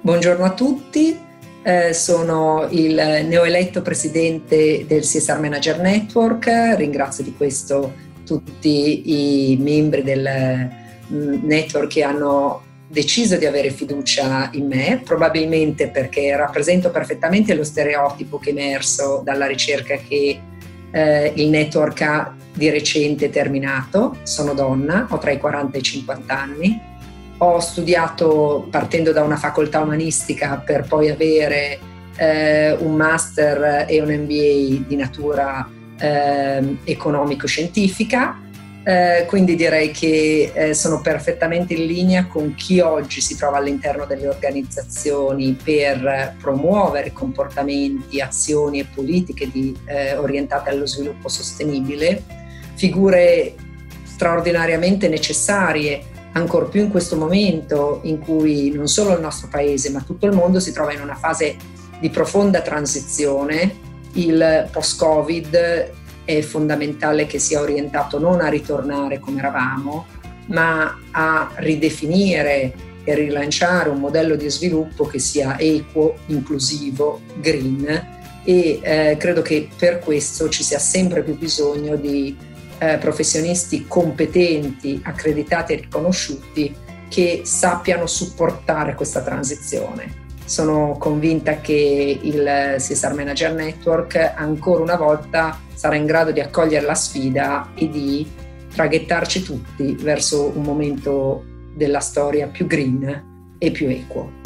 Buongiorno a tutti, sono il neoeletto presidente del CSR Manager Network. Ringrazio di questo tutti i membri del network che hanno deciso di avere fiducia in me, probabilmente perché rappresento perfettamente lo stereotipo che è emerso dalla ricerca che il network ha di recente terminato. Sono donna, ho tra i 40 e i 50 anni. Ho studiato partendo da una facoltà umanistica per poi avere un master e un MBA di natura economico-scientifica, quindi direi che sono perfettamente in linea con chi oggi si trova all'interno delle organizzazioni per promuovere comportamenti, azioni e politiche orientate allo sviluppo sostenibile, figure straordinariamente necessarie ancor più in questo momento in cui non solo il nostro paese ma tutto il mondo si trova in una fase di profonda transizione. Il post-Covid è fondamentale che sia orientato non a ritornare come eravamo, ma a ridefinire e rilanciare un modello di sviluppo che sia equo, inclusivo, green e credo che per questo ci sia sempre più bisogno di professionisti competenti, accreditati e riconosciuti che sappiano supportare questa transizione. Sono convinta che il CSR Manager Network ancora una volta sarà in grado di accogliere la sfida e di traghettarci tutti verso un momento della storia più green e più equo.